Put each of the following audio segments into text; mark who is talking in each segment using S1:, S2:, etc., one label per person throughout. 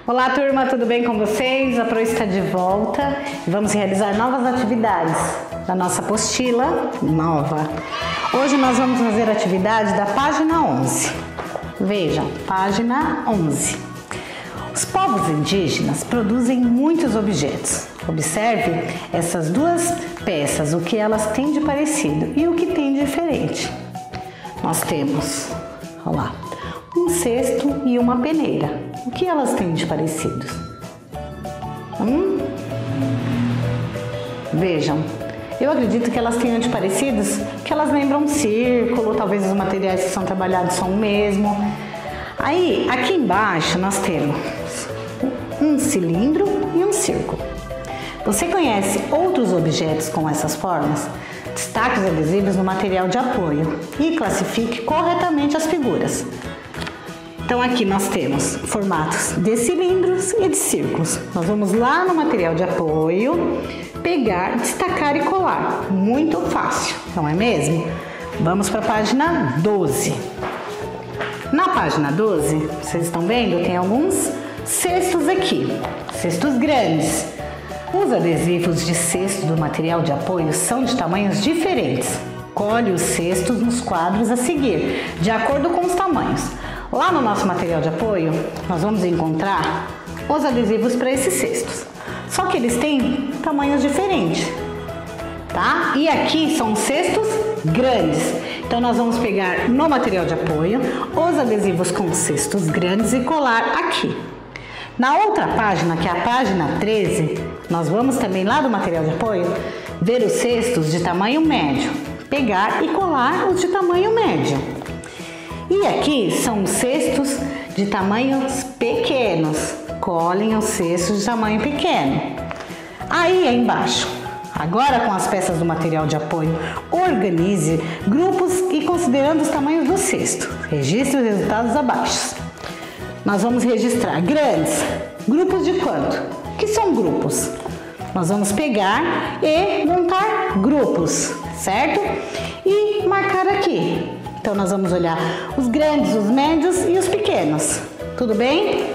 S1: Olá turma, tudo bem com vocês? A Pro está de volta e vamos realizar novas atividades da nossa apostila nova. Hoje nós vamos fazer a atividade da página 11. Vejam, página 11. Os povos indígenas produzem muitos objetos. Observe essas duas peças, o que elas têm de parecido e o que tem de diferente. Nós temos, olha lá, um cesto e uma peneira. O que elas têm de parecidos? Vejam, eu acredito que elas tenham de parecidos que elas lembram um círculo, talvez os materiais que são trabalhados são o mesmo. Aí, aqui embaixo nós temos um cilindro e um círculo. Você conhece outros objetos com essas formas? Destaque os adesivos no material de apoio e classifique corretamente as figuras. Então aqui nós temos formatos de cilindros e de círculos. Nós vamos lá no material de apoio, pegar, destacar e colar. Muito fácil, não é mesmo? Vamos para a página 12. Na página 12, vocês estão vendo, tem alguns cestos aqui, cestos grandes. Os adesivos de cesto do material de apoio são de tamanhos diferentes. Colhe os cestos nos quadros a seguir, de acordo com os tamanhos. Lá no nosso material de apoio, nós vamos encontrar os adesivos para esses cestos. Só que eles têm tamanhos diferentes, tá? E aqui são cestos grandes. Então nós vamos pegar no material de apoio os adesivos com cestos grandes e colar aqui. Na outra página, que é a página 13, nós vamos também lá do material de apoio ver os cestos de tamanho médio, pegar e colar os de tamanho médio. E aqui são os cestos de tamanhos pequenos, colhem os cestos de tamanho pequeno. Aí embaixo, agora com as peças do material de apoio, organize grupos e considerando os tamanhos do cesto. Registre os resultados abaixo. Nós vamos registrar grandes, grupos de quanto? O que são grupos? Nós vamos pegar e montar grupos, certo? E marcar aqui. Então nós vamos olhar os grandes, os médios e os pequenos. Tudo bem?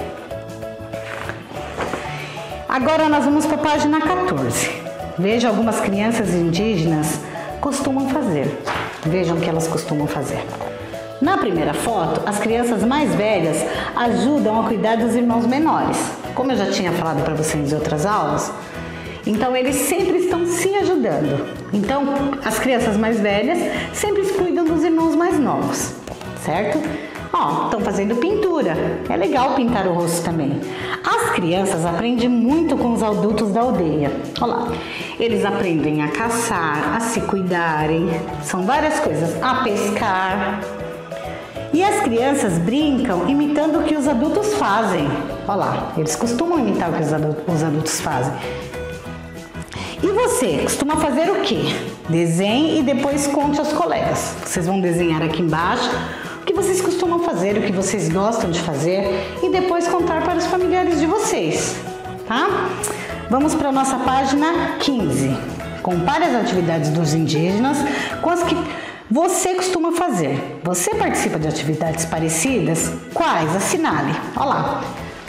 S1: Agora nós vamos para a página 14. Veja algumas crianças indígenas costumam fazer. Vejam o que elas costumam fazer. Na primeira foto, as crianças mais velhas ajudam a cuidar dos irmãos menores. Como eu já tinha falado para vocês em outras aulas, então eles sempre estão se ajudando. Então, as crianças mais velhas sempre cuidam dos irmãos mais novos, certo? Ó, estão fazendo pintura. É legal pintar o rosto também. As crianças aprendem muito com os adultos da aldeia. Olha lá, eles aprendem a caçar, a se cuidarem, são várias coisas, a pescar. E as crianças brincam imitando o que os adultos fazem. Olha lá, eles costumam imitar o que os adultos fazem. E você, costuma fazer o quê? Desenhe e depois conte aos colegas. Vocês vão desenhar aqui embaixo o que vocês costumam fazer, o que vocês gostam de fazer e depois contar para os familiares de vocês, tá? Vamos para a nossa página 15. Compare as atividades dos indígenas com as que você costuma fazer. Você participa de atividades parecidas? Quais? Assinale. Olha lá.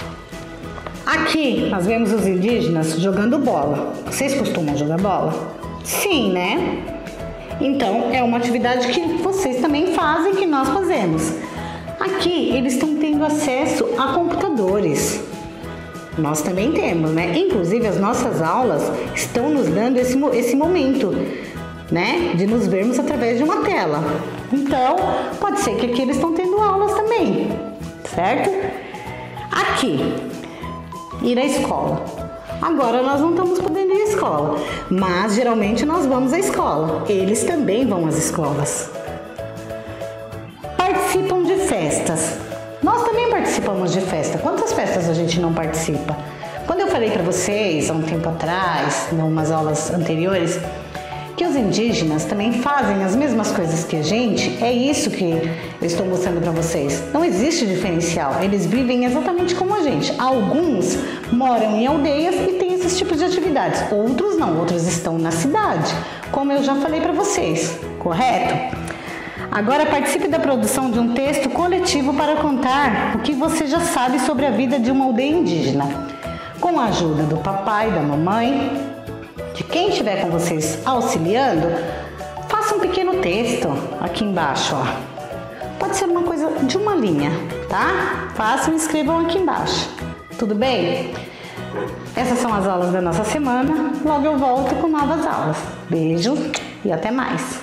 S1: Aqui nós vemos os indígenas jogando bola. Vocês costumam jogar bola? Sim, né? Então é uma atividade que vocês também fazem, que nós fazemos. Aqui eles estão tendo acesso a computadores. Nós também temos, né? Inclusive as nossas aulas estão nos dando esse momento, né, de nos vermos através de uma tela. Então, pode ser que aqui eles estão tendo aulas também, certo? Aqui, ir à escola. Agora nós não estamos podendo ir à escola, mas geralmente nós vamos à escola. Eles também vão às escolas. Participam de festas. Nós também participamos de festa. Quantas festas a gente não participa? Quando eu falei para vocês, há um tempo atrás, em umas aulas anteriores, que os indígenas também fazem as mesmas coisas que a gente, é isso que eu estou mostrando para vocês. Não existe diferencial, eles vivem exatamente como a gente. Alguns moram em aldeias e têm esses tipos de atividades, outros não, outros estão na cidade, como eu já falei para vocês, correto? Agora participe da produção de um texto coletivo para contar o que você já sabe sobre a vida de uma aldeia indígena. Com a ajuda do papai, da mamãe, de quem estiver com vocês auxiliando, faça um pequeno texto aqui embaixo, ó. Pode ser uma coisa de uma linha, tá? Façam e escrevam aqui embaixo. Tudo bem? Essas são as aulas da nossa semana. Logo eu volto com novas aulas. Beijo e até mais!